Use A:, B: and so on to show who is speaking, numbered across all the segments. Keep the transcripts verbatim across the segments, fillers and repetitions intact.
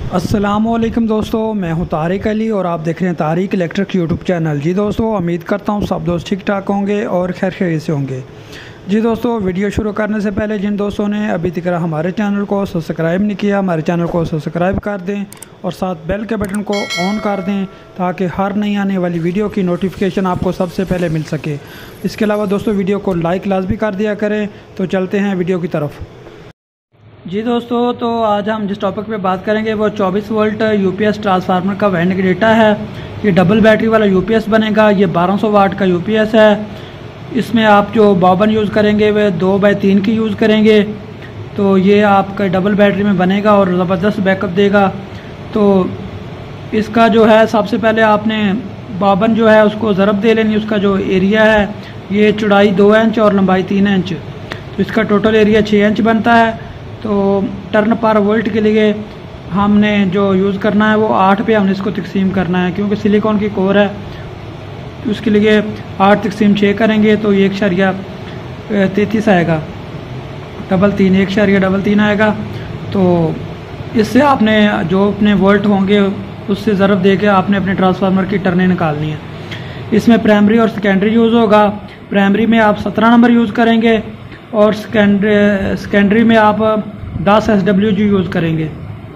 A: अस्सलामुअलैकुम दोस्तों, मैं हूं तारिक अली और आप देख रहे हैं तारिक इलेक्ट्रिक यूट्यूब चैनल। जी दोस्तों, उम्मीद करता हूं सब दोस्त ठीक ठाक होंगे और खैर खैरियत से होंगे। जी दोस्तों, वीडियो शुरू करने से पहले जिन दोस्तों ने अभी तक हमारे चैनल को सब्सक्राइब नहीं किया, हमारे चैनल को सब्सक्राइब कर दें और साथ बेल के बटन को ऑन कर दें ताकि हर नई आने वाली वीडियो की नोटिफिकेशन आपको सबसे पहले मिल सके। इसके अलावा दोस्तों, वीडियो को लाइक लाजमी कर दिया करें। तो चलते हैं वीडियो की तरफ। जी दोस्तों, तो आज हम जिस टॉपिक पे बात करेंगे वो चौबीस वोल्ट यूपीएस ट्रांसफार्मर का वाइंडिंग डेटा है। ये डबल बैटरी वाला यूपीएस बनेगा। ये बारह सौ वाट का यूपीएस है। इसमें आप जो बॉबन यूज़ करेंगे वह दो बाई तीन की यूज़ करेंगे। तो ये आपका डबल बैटरी में बनेगा और ज़बरदस्त बैकअप देगा। तो इसका जो है, सबसे पहले आपने बॉबन जो है उसको ज़रब दे लेनी। उसका जो एरिया है, ये चौड़ाई दो इंच और लंबाई तीन इंच, तो इसका टोटल एरिया छः इंच बनता है। तो टर्न पर वोल्ट के लिए हमने जो यूज़ करना है वो आठ पे हमने इसको तकसीम करना है, क्योंकि सिलिकॉन की कोर है। तो उसके लिए आठ तकसीम छः करेंगे तो एक शरिया तैंतीस आएगा, डबल तीन एक शरिया डबल तीन आएगा। तो इससे आपने जो अपने वोल्ट होंगे उससे ज़रब दे के आपने अपने ट्रांसफार्मर की टर्नें निकालनी है। इसमें प्राइमरी और सेकेंडरी यूज़ होगा। प्राइमरी में आप सत्रह नंबर यूज़ करेंगे और सेकेंडरी सेकेंडरी में आप दस एस डब्ल्यू जी यूज़ करेंगे।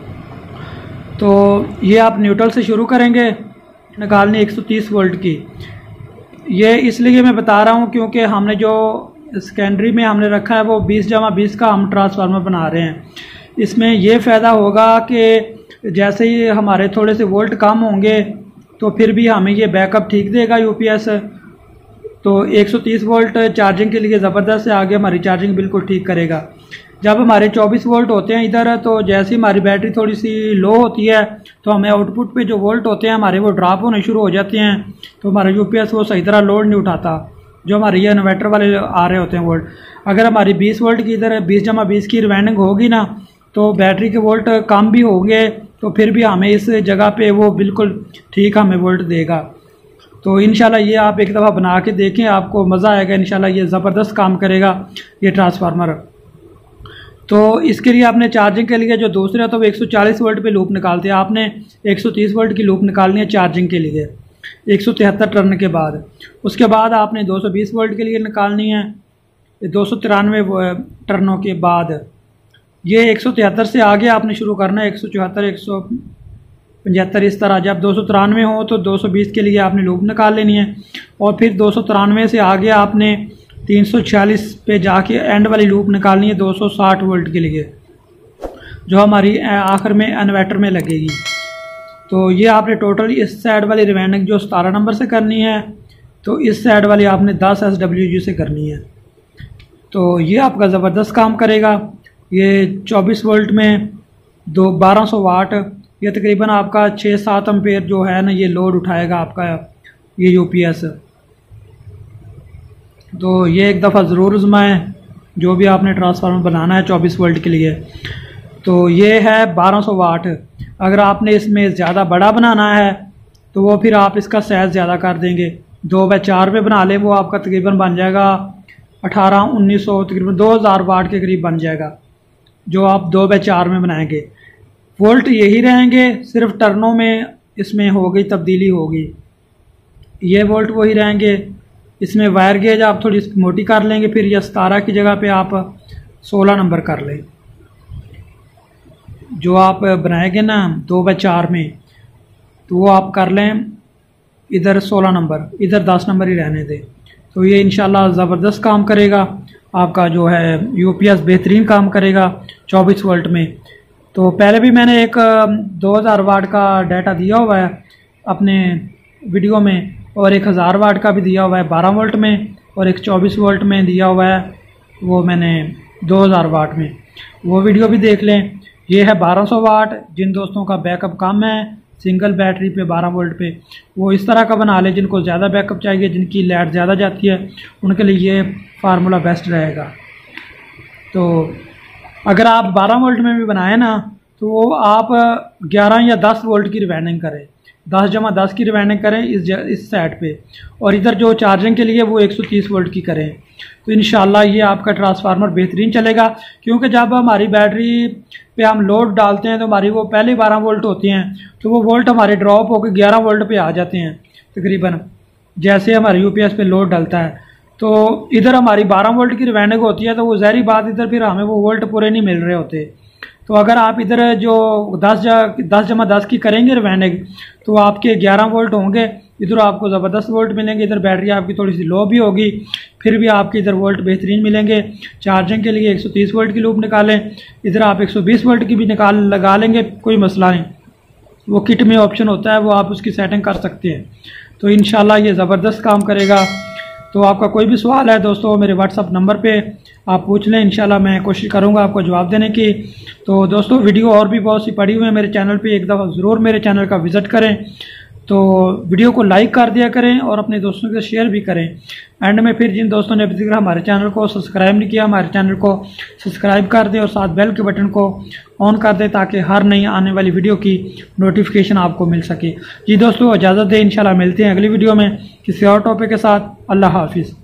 A: तो ये आप न्यूट्रल से शुरू करेंगे निकालने एक सौ तीस वोल्ट की। ये इसलिए मैं बता रहा हूँ क्योंकि हमने जो सेकेंडरी में हमने रखा है वो बीस जमा बीस का हम ट्रांसफार्मर बना रहे हैं। इसमें ये फ़ायदा होगा कि जैसे ही हमारे थोड़े से वोल्ट कम होंगे तो फिर भी हमें ये बैकअप ठीक देगा यूपीएस। तो एक सौ तीस वोल्ट चार्जिंग के लिए ज़बरदस्त है, आगे हमारी चार्जिंग बिल्कुल ठीक करेगा। जब हमारे चौबीस वोल्ट होते हैं इधर, तो जैसे ही हमारी बैटरी थोड़ी सी लो होती है तो हमें आउटपुट पे जो वोल्ट होते हैं हमारे वो ड्रॉप होने शुरू हो जाते हैं। तो हमारा यूपीएस वो सही तरह लोड नहीं उठाता जो हमारे ये इन्वर्टर वाले आ रहे होते हैं वोल्ट। अगर हमारी बीस वोल्ट की इधर बीस जमा बीस की रिवाइंडिंग होगी ना, तो बैटरी के वोल्ट कम भी होंगे तो फिर भी हमें इस जगह पे वो बिल्कुल ठीक हमें वोल्ट देगा। तो इंशाल्लाह ये आप एक दफ़ा बना के देखें, आपको मज़ा आएगा। इंशाल्लाह ये ज़बरदस्त काम करेगा ये ट्रांसफार्मर। तो इसके लिए आपने चार्जिंग के लिए जो दूसरे तो वो एक सौ चालीस वोल्ट पे लूप निकालते हैं, आपने एक सौ तीस वोल्ट की लूप निकालनी है चार्जिंग के लिए एक सौ तिहत्तर टर्न के बाद। उसके बाद आपने दो सौ बीस वोल्ट के लिए निकालनी है दो सौ तिरानवे टर्नों के बाद। ये एक सौ तिहत्तर से आगे आपने शुरू करना है, एक सौ चौहत्तर एक सौ पचहत्तर इस तरह। जब दो सौ तिरानवे हो तो दो सौ बीस के लिए आपने लूप निकाल लेनी है और फिर दो सौ तिरानवे से आगे आपने तीन सौ छियालीस पे जाके एंड वाली लूप निकालनी है दो सौ साठ वोल्ट के लिए, जो हमारी आखिर में इन्वर्टर में लगेगी। तो ये आपने टोटल इस साइड वाली रिवाइंडिंग जो सतारह नंबर से करनी है, तो इस साइड वाली आपने दस एस डब्ल्यू जी से करनी है। तो ये आपका ज़बरदस्त काम करेगा। ये चौबीस वोल्ट में दो बारह सौ वाट, ये तकरीबन आपका छः सात एम्पेयर जो है ना ये लोड उठाएगा आपका ये यूपीएस। तो ये एक दफ़ा ज़रूर आज़माएं जो भी आपने ट्रांसफार्मर बनाना है चौबीस वोल्ट के लिए। तो ये है बारह सौ वाट। अगर आपने इसमें ज़्यादा बड़ा बनाना है तो वो फिर आप इसका साइज़ ज़्यादा कर देंगे, दो बाई चार पे बना लें, वो आपका तकरीबन बन जाएगा अठारह उन्नीस सौ तकरीबन दो हज़ार वाट के करीब बन जाएगा जो आप दो बाई चार में बनाएंगे। वोल्ट यही रहेंगे, सिर्फ टर्नों में इसमें हो गई तब्दीली होगी। ये वोल्ट वही रहेंगे। इसमें वायर गेज आप थोड़ी मोटी कर लेंगे, फिर यह सतारह की जगह पे आप सोलह नंबर कर लें। जो आप बनाएंगे ना दो बाई चार में, तो वो आप कर लें इधर सोलह नंबर, इधर दस नंबर ही रहने दें। तो ये इंशाल्लाह ज़बरदस्त काम करेगा आपका, जो है यूपीएस बेहतरीन काम करेगा चौबीस वोल्ट में। तो पहले भी मैंने एक दो हज़ार वाट का डाटा दिया हुआ है अपने वीडियो में, और एक हज़ार वाट का भी दिया हुआ है बारह वोल्ट में, और एक चौबीस वोल्ट में दिया हुआ है वो मैंने दो हज़ार वाट में, वो वीडियो भी देख लें। ये है बारह सौ वाट। जिन दोस्तों का बैकअप कम है सिंगल बैटरी पे बारह वोल्ट पे, वो इस तरह का बना लें। जिनको ज़्यादा बैकअप चाहिए, जिनकी लाइट ज़्यादा जाती है, उनके लिए ये फार्मूला बेस्ट रहेगा। तो अगर आप बारह वोल्ट में भी बनाएं ना, तो वो आप ग्यारह या दस वोल्ट की रिवाइंडिंग करें। दस जमा दस की रिवाइंडिंग करें इस ज, इस सेट पे, और इधर जो चार्जिंग के लिए वो एक सौ तीस वोल्ट की करें। तो इंशाल्लाह ये आपका ट्रांसफार्मर बेहतरीन चलेगा, क्योंकि जब हमारी बैटरी पे हम लोड डालते हैं तो हमारी वो पहले बारह वोल्ट होती हैं, तो वो वोल्ट हमारे ड्रॉप होकर ग्यारह वोल्ट पे आ जाते हैं तकरीबन, जैसे हमारे यूपीएस पे लोड डलता है। तो इधर हमारी बारह वोल्ट की रिवाइंडिंग होती है, तो वो ज़हरी बात इधर फिर हमें वो वोल्ट पूरे नहीं मिल रहे होते। तो अगर आप इधर जो दस दस जमा दस की करेंगे रिवाइंडिंग, तो आपके ग्यारह वोल्ट होंगे, इधर आपको ज़बरदस्त वोल्ट मिलेंगे, इधर बैटरी आपकी थोड़ी सी लो भी होगी, फिर भी आपके इधर वोल्ट बेहतरीन मिलेंगे। चार्जिंग के लिए एक सौ तीस वोल्ट की लूप निकालें, इधर आप एक सौ बीस वोल्ट की भी निकाल लगा लेंगे, कोई मसला नहीं, वो किट में ऑप्शन होता है, वो आप उसकी सेटिंग कर सकते हैं। तो इंशाल्लाह ये ज़बरदस्त काम करेगा। तो आपका कोई भी सवाल है दोस्तों मेरे व्हाट्सअप नंबर पे आप पूछ लें, इंशाल्लाह मैं कोशिश करूंगा आपको जवाब देने की। तो दोस्तों वीडियो और भी बहुत सी पड़ी हुई है मेरे चैनल पे, एक दफ़ा ज़रूर मेरे चैनल का विज़िट करें। तो वीडियो को लाइक कर दिया करें और अपने दोस्तों के शेयर भी करें। एंड में फिर जिन दोस्तों ने अभी तक हमारे चैनल को सब्सक्राइब नहीं किया, हमारे चैनल को सब्सक्राइब कर दें और साथ बेल के बटन को ऑन कर दें, ताकि हर नई आने वाली वीडियो की नोटिफिकेशन आपको मिल सके। जी दोस्तों इजाज़त दें, इंशाल्लाह मिलते हैं अगली वीडियो में किसी और टॉपिक के साथ। अल्लाह हाफिज़।